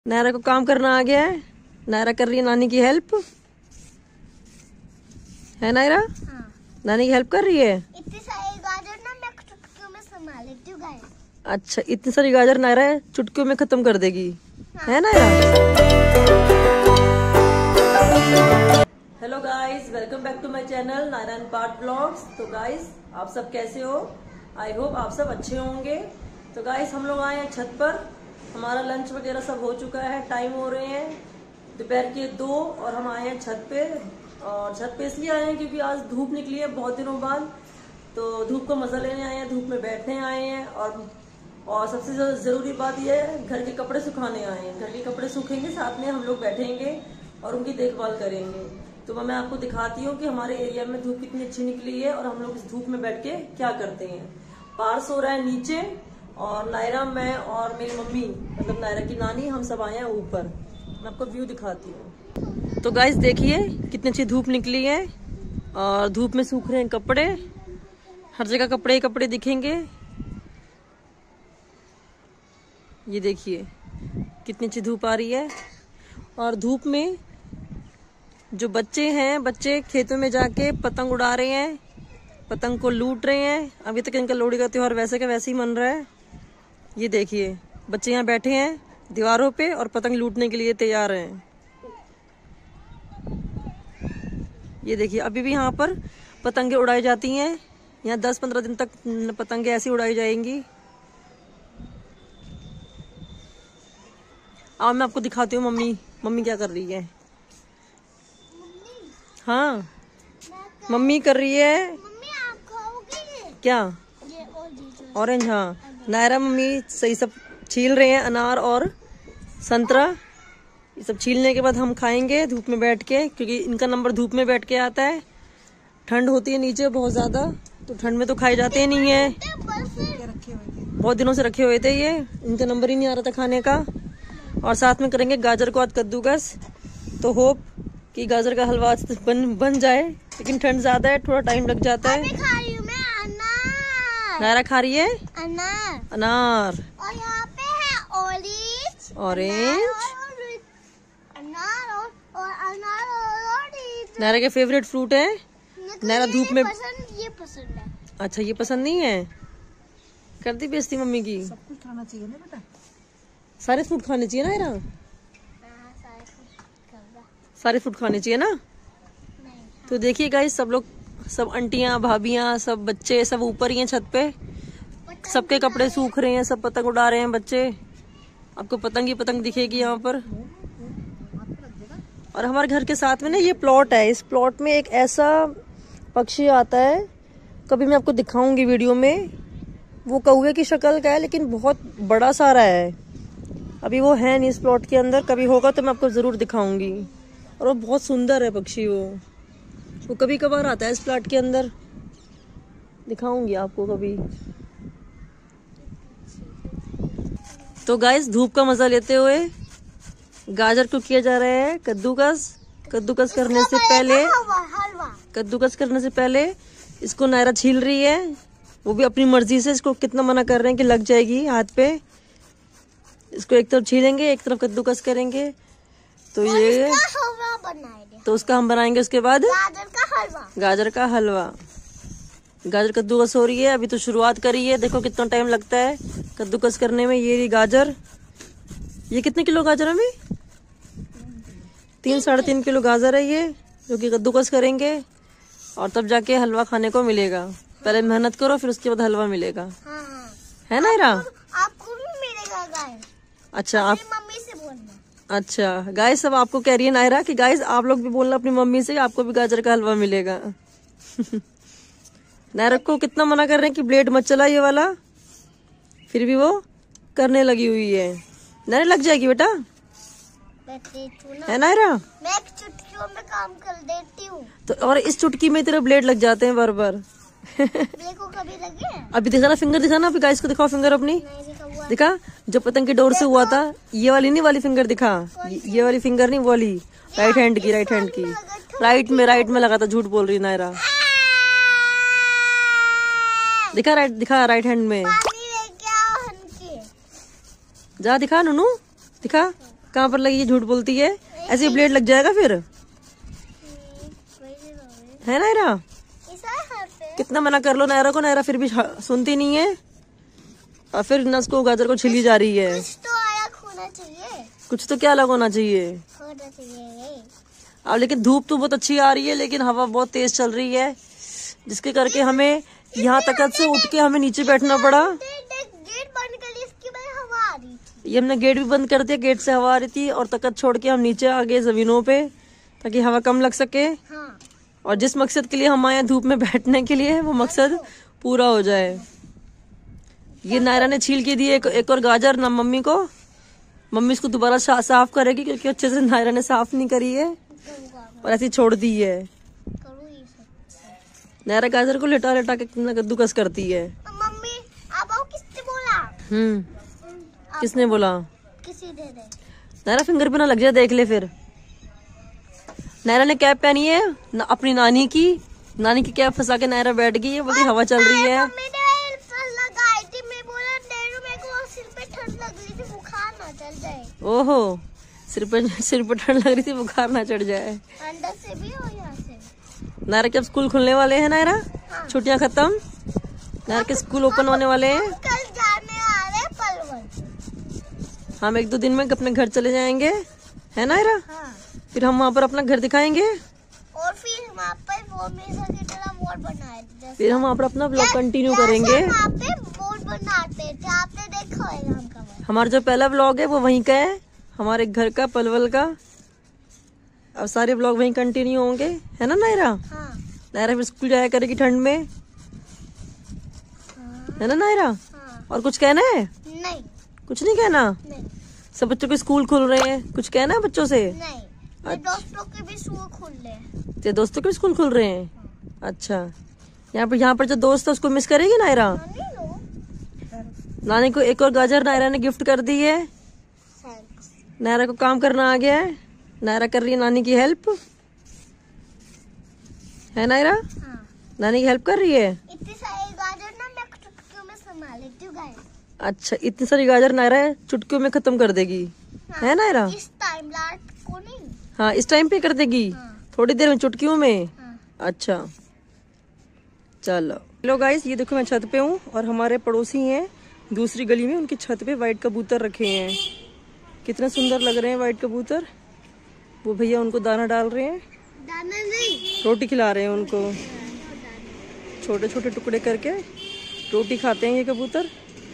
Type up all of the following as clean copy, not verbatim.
नायरा को काम करना आ गया है। नायरा कर रही है नानी की हेल्प, है नायरा? हाँ। नानी की हेल्प कर रही है। इतनी सारी गाजर ना मैं चुटकियों में संभाल लेती हूँ गाइस। अच्छा, इतनी सारी गाजर नायरा चुटकियों में खत्म कर देगी। हाँ। है Naira? Hello guys, welcome back to my channel Naira and Parth blogs. तो गाइस, आप सब कैसे हो? आई होप आप सब अच्छे होंगे। तो गाइस, हम लोग आए हैं छत पर। हमारा लंच वगैरह सब हो चुका है। टाइम हो रहे हैं दोपहर के 2 और हम आए हैं छत पे। और छत पे इसलिए आए हैं क्योंकि आज धूप निकली है बहुत दिनों बाद, तो धूप का मजा लेने आए हैं, धूप में बैठने आए हैं। और सबसे जरूरी बात यह है, घर के कपड़े सुखाने आए हैं। घर के कपड़े सूखेंगे, साथ में हम लोग बैठेंगे और उनकी देखभाल करेंगे। तो मैं आपको दिखाती हूँ कि हमारे एरिया में धूप कितनी अच्छी निकली है और हम लोग इस धूप में बैठ के क्या करते हैं। पार्स हो रहा है नीचे और नायरा, मैं और मेरी मम्मी, मतलब नायरा की नानी, हम सब आए हैं ऊपर। मैं आपको व्यू दिखाती हूँ। तो गाइस देखिए कितनी अच्छी धूप निकली है और धूप में सूख रहे हैं कपड़े। हर जगह कपड़े ही कपड़े दिखेंगे। ये देखिए कितनी अच्छी धूप आ रही है। और धूप में जो बच्चे हैं, बच्चे खेतों में जाके पतंग उड़ा रहे हैं, पतंग को लूट रहे हैं। अभी तक इनका लोहड़ी का त्योहार वैसे का वैसे ही मन रहा है। ये देखिए बच्चे यहाँ बैठे हैं दीवारों पे और पतंग लूटने के लिए तैयार हैं। ये देखिए अभी भी यहाँ पर पतंगे उड़ाई जाती हैं। यहाँ 10-15 दिन तक पतंगे ऐसी उड़ाई जाएंगी। अब मैं आपको दिखाती हूँ मम्मी क्या कर रही है। हाँ, मम्मी कर रही है। मम्मी आप खाओगे क्या? ये ऑरेंज। हाँ, नायरा मम्मी सही सब छील रहे हैं, अनार और संतरा। ये सब छीलने के बाद हम खाएंगे धूप में बैठ के, क्योंकि इनका नंबर धूप में बैठ के आता है। ठंड होती है नीचे बहुत ज्यादा, तो ठंड में तो खाए जाते ही नहीं है। बहुत दिनों से रखे हुए थे ये, इनका नंबर ही नहीं आ रहा था खाने का। और साथ में करेंगे गाजर को आज कद्दूकस। तो होप कि गाजर का हलवा बन जाए, लेकिन ठंड ज्यादा है, थोड़ा टाइम लग जाता है। खा रही हूँ मैं अनार। नायरा खा रही है अनार। और यहाँ पे है ऑरेंज। अनार और ऑरेंज। नायरा के फेवरेट फ्रूट है। नायरा धूप में ये पसंद है। अच्छा, ये पसंद नहीं है। करती बेइज्जती मम्मी की। सब कुछ खाना चाहिए ना बेटा। सारे फ्रूट खाने चाहिए ना नायरा? सारे फ्रूट खाने चाहिए ना। तो देखिए गाइस, सब लोग, सब आंटियां, भाभियां, सब बच्चे, सब ऊपर ही हैं छत पे। सबके कपड़े सूख रहे हैं, सब पतंग उड़ा रहे हैं बच्चे। आपको पतंग ही पतंग दिखेगी यहाँ पर। और हमारे घर के साथ में ना ये प्लॉट है। इस प्लॉट में एक ऐसा पक्षी आता है, कभी मैं आपको दिखाऊंगी वीडियो में। वो कौवे की शक्ल का है, लेकिन बहुत बड़ा सारा है। अभी वो है नहीं इस प्लॉट के अंदर, कभी होगा तो मैं आपको जरूर दिखाऊंगी। और वो बहुत सुंदर है पक्षी। वो कभी कभार आता है इस प्लॉट के अंदर, दिखाऊंगी आपको कभी। तो गाइस, धूप का मजा लेते हुए गाजर को किया जा रहा है कद्दूकस। कद्दूकस करने से पहले इसको नायरा छील रही है। वो भी अपनी मर्जी से। इसको कितना मना कर रहे हैं कि लग जाएगी हाथ पे। इसको एक तरफ छीलेंगे, एक तरफ कद्दूकस करेंगे। तो ये तो उसका हम बनाएंगे उसके बाद गाजर का हलवा। गाजर कद्दूकस हो रही है, अभी तो शुरुआत करी है। देखो कितना टाइम लगता है कद्दूकस करने में। ये गाजर, ये कितने किलो गाजर है? हमें 3-3.5 किलो गाजर है ये, जो कि कद्दूकस करेंगे। और तब जाके हलवा खाने को मिलेगा। पहले मेहनत करो, फिर उसके बाद हलवा मिलेगा। हाँ। है ना नायरा? आपको भी मिलेगा गाइस। अच्छा, आप मम्मी से बोलना। अच्छा गाइस, सब आपको कह रही है नायरा कि गाइस आप लोग भी बोलना अपनी मम्मी से, आपको भी गाजर का हलवा मिलेगा। नायरा को कितना मना कर रहे हैं कि ब्लेड मत चला ये वाला, फिर भी वो करने लगी हुई है। नायरा लग जाएगी बेटा, है नायरा? मैं एक चुटकियों में काम कर देती हूँ। तो और इस चुटकी में तेरे ब्लेड लग जाते हैं बार बार। मेरे को कभी लगे? अभी दिखाना, फिंगर दिखाना। अभी गाइस को दिखाओ फिंगर अपनी। दिखा, जो पतंग की डोर से हुआ था। ये वाली नहीं, वाली फिंगर दिखा। ये वाली फिंगर नहीं, वाली राइट हैंड की। राइट में लगा था। झूठ बोल रही नायरा। दिखा राइट हैंड में। पानी लेके आओ जा, दिखा नूनू, दिखा। कहाँ पर लगी? ये झूठ बोलती है, ऐसे ब्लेड लग जाएगा फिर, है नायरा? कितना मना कर लो नायरा को, नायरा फिर भी सुनती नहीं है, और फिर नस को गाजर को छिली जा रही है। कुछ तो अलग होना चाहिए, कुछ तो क्या अलग होना चाहिए? अब लेकिन धूप तो बहुत अच्छी आ रही है, लेकिन हवा बहुत तेज चल रही है, जिसके करके हमें यहाँ तकत से उठ के हमें नीचे बैठना पड़ा। गेट बंद कर ली, इसकी वजह हवा आ रही थी। ये हमने गेट भी बंद कर दिया, गेट से हवा आ रही थी, और तकत छोड़ के हम नीचे आ गए जमीनों पे, ताकि हवा कम लग सके। हाँ। और जिस मकसद के लिए हम आए धूप में बैठने के लिए, वो मकसद पूरा हो जाए। ये नायरा ने छील के दी एक और गाजर ना मम्मी को। मम्मी इसको दोबारा साफ करेगी, क्योंकि अच्छे से नायरा ने साफ नहीं करी है और ऐसी छोड़ दी है। नायरा गाजर को लेटा लेटा के कद्दूकस करती है। मम्मी अब किसने बोला? किसने बोला? किसी दे दे। नायरा फिंगर पे ना लग जाए, देख ले फिर। नायरा ने कैप पहनी है अपनी नानी की कैप फंसा के नायरा बैठ गई है, बोलती हवा चल रही है। मम्मी ने लगाई थी, मैं बोला मेरे को सिर पे ठंड लग रही थी, बुखार ना चढ़ जाए। ओहो, सिर पे ठंड लग रही थी, बुखार ना चढ़ जाए। अंदर से भी और यहाँ से। नायरा के अब स्कूल खुलने वाले हैं नायरा, छुट्टियां खत्म, नायरा के स्कूल ओपन होने वाले हैं। कल जाने आ रहे पलवल। हम 1-2 दिन में अपने घर चले जाएंगे, है नायरा? हाँ। फिर हम वहाँ पर अपना घर दिखाएंगे, और फिर वहाँ पर वो मेरा की तरह बोर्ड बनाए थे। फिर हम वहाँ पर अपना ब्लॉग कंटिन्यू करेंगे। वहाँ पे बोर्ड बनाते थे, आपने देखा होगा हमका। हमारा जो पहला ब्लॉग है वो वहीं का है, हमारे घर का, पलवल का। अब सारे ब्लॉग वहीं कंटिन्यू होंगे, है ना नायरा? हाँ। नायरा फिर स्कूल जाया करेगी ठंड में, है ना नायरा? हाँ। और कुछ कहना है? नहीं। कुछ नहीं कहना? नहीं। सब बच्चों के स्कूल खुल रहे हैं, कुछ कहना है बच्चों से? नहीं। दोस्तों के भी स्कूल खुल रहे हैं। तेरे दोस्तों के भी स्कूल खुल रहे हैं? अच्छा। यहाँ पर जो दोस्त है उसको मिस करेगी नायरा? नानी को एक और गाजर नायरा ने गिफ्ट कर दी है। नायरा को काम करना आ गया है, नायरा कर रही है नानी की हेल्प, है नायरा? हाँ। नानी की हेल्प कर रही है। इतनी सारी गाजर ना मैं चुटकियों में संभाल लेती हूँ गाइस। अच्छा, इतनी सारी गाजर नायरा चुटकियों में खत्म कर देगी, हाँ। है नायरा? इस टाइम रात को नहीं। हाँ, इस टाइम पे कर देगी। हाँ। थोड़ी देर में चुटकियों में। हाँ। अच्छा, चलो। हेलो गाइस, ये देखो मैं छत पे हूँ, और हमारे पड़ोसी हैं दूसरी गली में, उनकी छत पे व्हाइट कबूतर रखे हैं। कितने सुंदर लग रहे हैं व्हाइट कबूतर। वो भैया उनको दाना डाल रहे हैं, दाना नहीं, रोटी खिला रहे हैं उनको, छोटे छोटे टुकड़े करके रोटी खाते हैं ये कबूतर।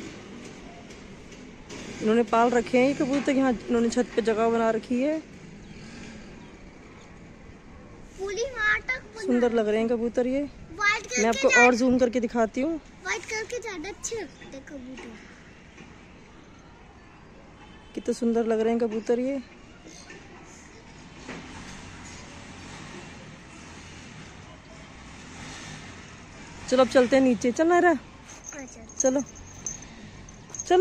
इन्होंने पाल रखे हैं ये कबूतर, यहाँ इन्होंने छत पे जगह बना रखी है। पूरी वहाँ तक सुंदर लग रहे हैं कबूतर ये। व्हाइट मैं आपको और जूम करके दिखाती हूँ। व्हाइट कलर के ज्यादा अच्छे लगते हैं कबूतर। कितने सुंदर लग रहे हैं कबूतर ये। चलो अब चलते हैं नीचे, चल नायरा, चलो चल।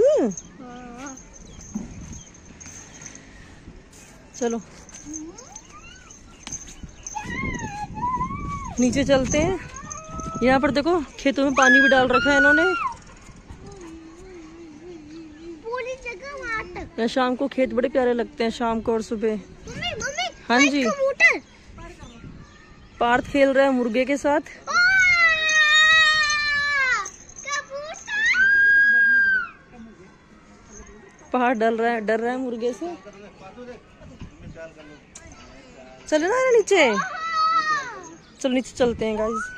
चलो नीचे चलते हैं। यहाँ पर देखो खेतों में पानी भी डाल रखा है इन्होंने। पूरी जगह वहाँ तक। यहाँ शाम को खेत बड़े प्यारे लगते हैं, शाम को और सुबह। मम्मी मम्मी, हाँ जी, कबूतर पार्थ खेल रहा है मुर्गे के साथ। पहाड़ डर रहा है मुर्गे से। चले ना नीचे, चलो नीचे चलते हैं गाइस।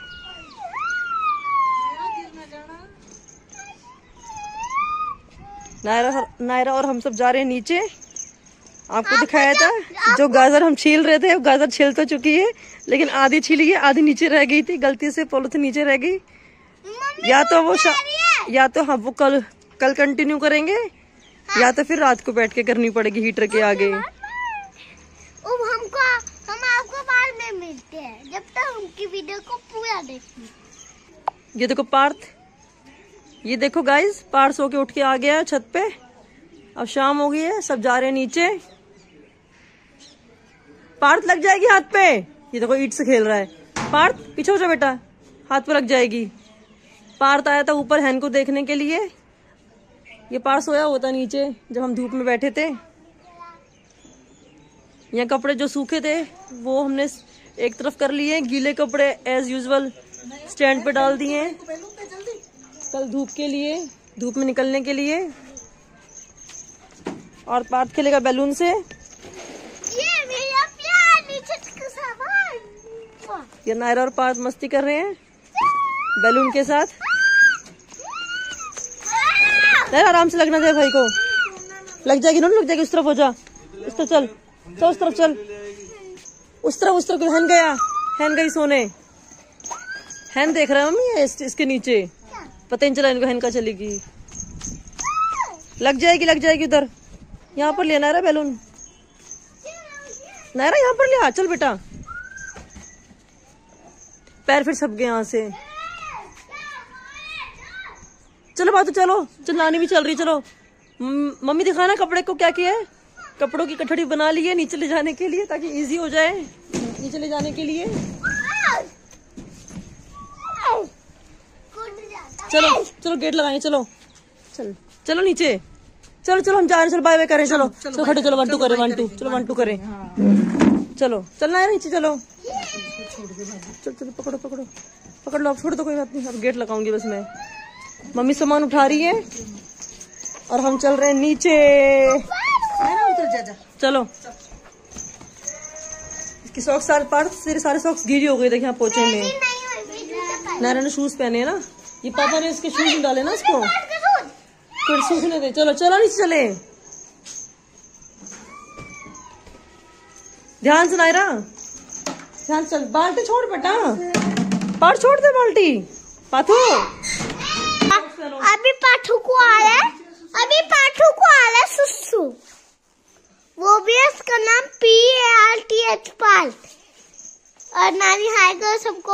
नायरा और हम सब जा रहे हैं नीचे। आपको दिखाया था जो गाजर हम छील रहे थे, गाजर छील तो चुकी है, लेकिन आधी छीली गई, आधी नीचे रह गई थी, गलती से पॉलिथीन नीचे रह गई। या तो हम वो कल कंटिन्यू करेंगे, या तो फिर रात को बैठ के करनी पड़ेगी हीटर के आगे। हम आपको बाद में मिलते हैं, जब तक उनकी वीडियो को पूरा देखिए। ये देखो पार्थ, ये देखो गाइस, पार्थ सो के उठ के आ गया छत पे। अब शाम हो गई है, सब जा रहे हैं नीचे। पार्थ लग जाएगी हाथ पे। ये देखो ईंट से खेल रहा है। पार्थ पीछे हो जा बेटा, हाथ पे लग जाएगी। पार्थ आया था ऊपर हैन को देखने के लिए। ये पार्थ सोया होता नीचे जब हम धूप में बैठे थे। यहाँ कपड़े जो सूखे थे वो हमने एक तरफ कर लिए, गीले कपड़े एज यूजुअल स्टैंड पे डाल दिए कल धूप के लिए, धूप में निकलने के लिए। और पार्थ खेलेगा बैलून से। ये मेरा प्यार नीचे का सामान। ये नायरा और पार्थ मस्ती कर रहे हैं बैलून के साथ। नायरा आराम से लगना दे भाई को, लग जाएगी ना, लग जाएगी। उस तरफ हो जा, उस तरफ चल, चल उस तरफ चल, उस तरफ हैन गया, हैन गई सोने। हैन देख रहा है मम्मी इसके नीचे, पता नहीं चला इनको हैन का चलेगी। लग जाएगी उधर। यहाँ पर ले नायरा बैलून, नायरा यहाँ पर ले, चल बेटा। पैर फिर छप गए यहाँ से। चलो बातू चलो, चल नानी भी चल रही, चलो। मम्मी दिखाना कपड़े को क्या किया है। कपड़ों की कठड़ी बना ली है नीचे ले जाने के लिए, ताकि इजी हो जाए नीचे ले जाने के लिए। चलो चलो गेट लगाएंगे, चलो चलो नीचे, चलो हम जा रहे हैं। चलो बाय बाय करें, चलो खड़े, चलो 1 2 करें, 1 2, चलो 1 2 करें। चलो चलना है नीचे, चलो चलो पकड़ लो। अब छोड़ दो, कोई बात नहीं। अब गेट लगाऊंगी बस मैं। मम्मी सामान उठा रही है और हम चल रहे हैं नीचे। चलो इसकी सॉक्स तेरे सारे सॉक्स गीली हो गई, देखे यहाँ पोछे में। नायरा ने शूज पहने हैं ना, ये पापा ने इसके शूज डाले ना इसको, फिर सूखने दे। चलो नीचे चले, ध्यान से नायरा, ध्यान से चल। बाल्टी छोड़ बेटा, पाठ छोड़ दे बाल्टी। पाथू अभी पाठू को आ रहा है सुसु। वो भी उसका नाम PARTH पार्थ। और नानी हाय करो सबको।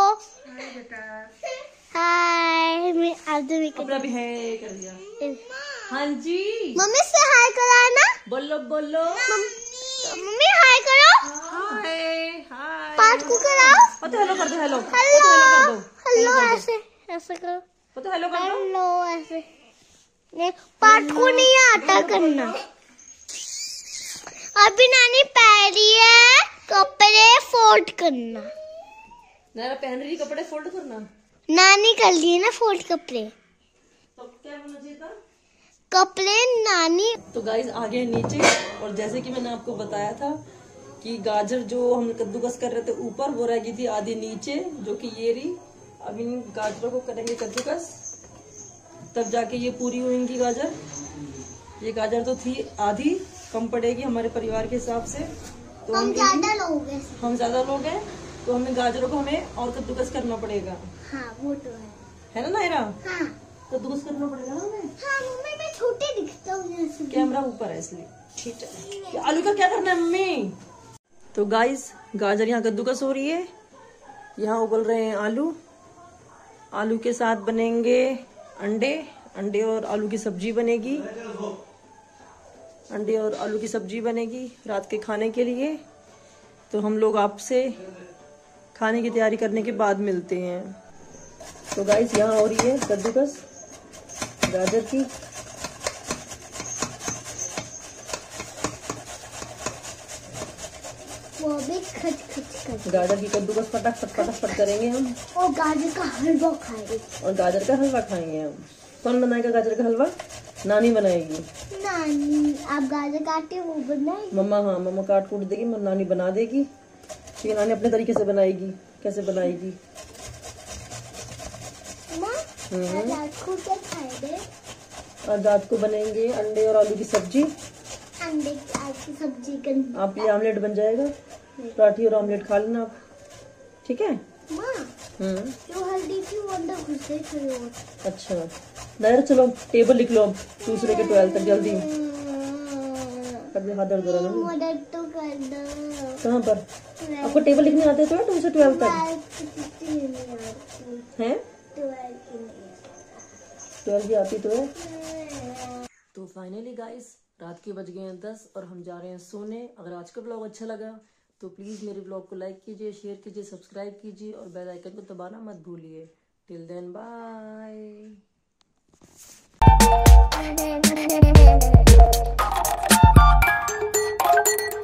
हाय। मैं अपना भी है कर दिया। हाँ जी मम्मी से हाय करा है ना, बोलो मम्मी हाय करो। हाय पार्थ को कराओ, पता हेलो कर दो, हेलो ऐसे करो, पता हेलो कर दो। हेलो ऐसे। नहीं, पार्थ को नहीं आता करना। अभी नानी पैरी है कपड़े फोल्ड करना। नायरा पहन रही कपड़े फोल्ड करना। नानी कर लिए ना फोल्ड कपड़े। तो क्या होना चाहिए था? कपड़े नानी। तो गाइस आगे हैं नीचे, और जैसे कि मैंने आपको बताया था कि गाजर जो हम कद्दूकस कर रहे थे ऊपर, वो रह गई थी आधी नीचे, जो कि ये रही। अब इन गाजरों को करेंगे कद्दूकस, तब जाके ये पूरी होंगी गाजर। ये गाजर तो थी आधी, कम पड़ेगी हमारे परिवार के हिसाब से। तो हम ज्यादा लोग हैं, तो हमें गाजरों को और कद्दूकस करना पड़ेगा। हाँ वो तो है ना नायरा? हाँ कद्दूकस करना पड़ेगा ना हमें। हाँ मम्मी मैं छोटे दिखता हूँ, कैमरा ऊपर है इसलिए। ठीक है, आलू का क्या करना है मम्मी? तो गाइस गाजर यहाँ कद्दूकस हो रही है, यहाँ उबल रहे हैं आलू। आलू के साथ बनेंगे अंडे और आलू की सब्जी बनेगी। अंडे और आलू की सब्जी बनेगी रात के खाने के लिए। तो हम लोग आपसे खाने की तैयारी करने के बाद मिलते हैं। तो गाइस यहाँ हो रही है कद्दूकस गाजर की। वो भी खच गाजर की कद्दूकस फटाफट करेंगे हम। और गाजर का हलवा खाएंगे। और गाजर का हलवा खाएंगे हम। कौन बनाएगा गाजर का हलवा? नानी बनाएगी। नानी आप गाजर काटे वो बनाएगी। मम्मा, हाँ मम्मा काट कूट देगी, नानी बना देगी। ठीक है, नानी अपने तरीके से बनाएगी। कैसे बनाएगी? रात को क्या खाएंगे? और रात को बनेंगे अंडे और आलू की सब्जी। अंडे की सब्जी करनी। आप ये आमलेट बन जाएगा, पराठी और आमलेट खा लेना आप। ठीक है माँ? जो हल्दी थी वो अंदर घुसे थे। अच्छा नायरा चलो टेबल लिख लो अब, दूसरे के 12 तक जल्दी। हाथ दर्द हो रहा है। मदद तो कर दो। कहाँ पर? आपको टेबल लिखने आते थे 2 से 12 तक? हैं 12 की आती तो है। तो फाइनली गाइस रात के बज गए हैं 10 और हम जा रहे हैं सोने। अगर आज का ब्लॉग अच्छा लगा तो प्लीज़ मेरे ब्लॉग को लाइक कीजिए, शेयर कीजिए, सब्सक्राइब कीजिए और बेल आइकन को दबाना मत भूलिए। Till then bye.